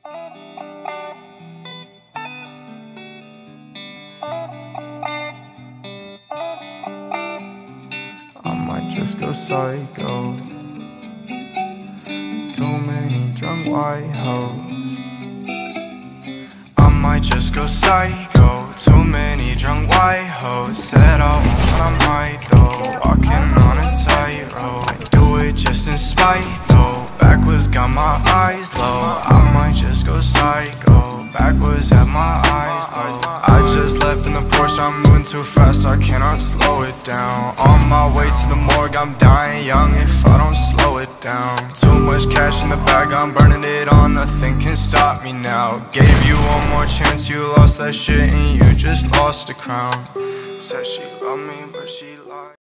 I might just go psycho. Too many drunk white hoes. I might just go psycho. Too many drunk white hoes. Said I won't, but I might though. Walking on a tightrope. I do it just in spite though. Backwards got my eyes low. I might just go psycho. Backwards have my eyes low. I just left in the Porsche, I'm moving too fast, I cannot slow it down. On my way to the morgue, I'm dying young if I don't slow it down. Too much cash in the bag, I'm burning it all, nothing can stop me now. Gave you one more chance, you lost that shit and you just lost the crown. Said she loved me, but she